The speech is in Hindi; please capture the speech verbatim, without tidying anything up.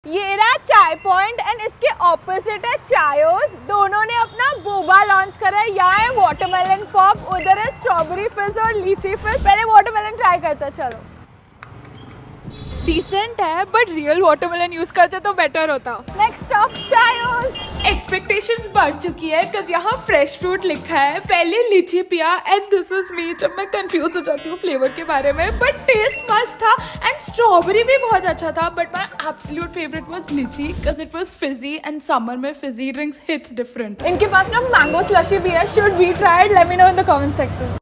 ये रहा चाय पॉइंट एंड इसके ऑपोजिट है चायोस। दोनों ने अपना बोबा लॉन्च करा है। यहाँ है वाटरमेलन पॉप, उधर है स्ट्रॉबेरी फिज और लीची फिज। पहले वाटरमेलन ट्राई करते हैं, चलो। डिसेंट है बट रियल वाटरमेलन यूज करते तो बेटर होता। Next stop Chaayos. एक्सपेक्टेशंस बढ़ चुकी है क्योंकि यहाँ फ्रेश फ्रूट लिखा है। पहले लीची पिया एंड दिस इज मी, जब मैं कंफ्यूज हो जाती हूँ फ्लेवर के बारे में, बट टेस्ट मस्त था एंड स्ट्रॉबेरी भी बहुत अच्छा था। But my absolute favourite was lychee because it was fizzy and summer में फिजी ड्रिंक्स हिट्स डिफरेंट। इनके पास ना मैंगो स्लशी भी है। Should we try it? Let me know in the comment section.